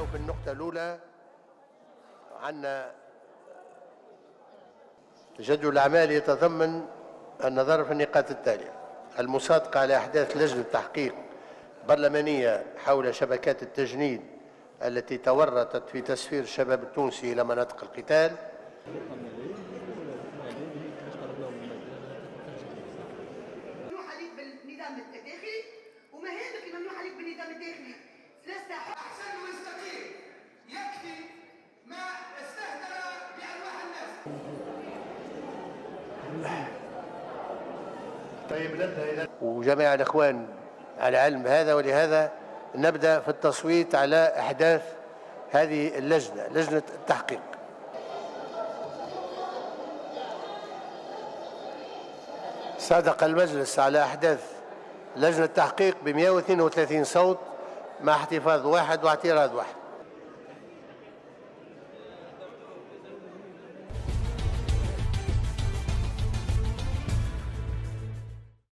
بالنقطة الأولى عندنا جدول الأعمال يتضمن النظر في النقاط التالية: المصادقة على أحداث لجنة تحقيق برلمانية حول شبكات التجنيد التي تورطت في تسفير الشباب التونسي إلى مناطق القتال. ممنوع عليك بالنظام الداخلي وما هذاك الممنوع عليك بالنظام الداخلي ثلاثة أحسن ويستقيم يكفي ما استهتر بأرواح الناس. طيب نبدأ وجميع الإخوان على علم هذا، ولهذا نبدأ في التصويت على أحداث هذه اللجنة، لجنة التحقيق. صادق المجلس على أحداث لجنة التحقيق ب 132 صوت مع احتفاظ واحد واعتراض واحد.